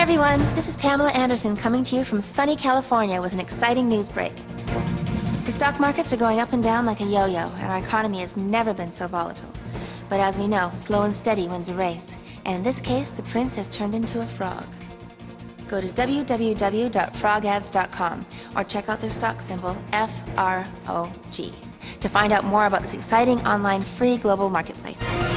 everyone, this is Pamela Anderson coming to you from sunny California with an exciting news break. The stock markets are going up and down like a yo-yo, and our economy has never been so volatile. But as we know, slow and steady wins a race, and in this case, the prince has turned into a frog. Go to www.FrogAds.com or check out their stock symbol, FROG, to find out more about this exciting online free global marketplace.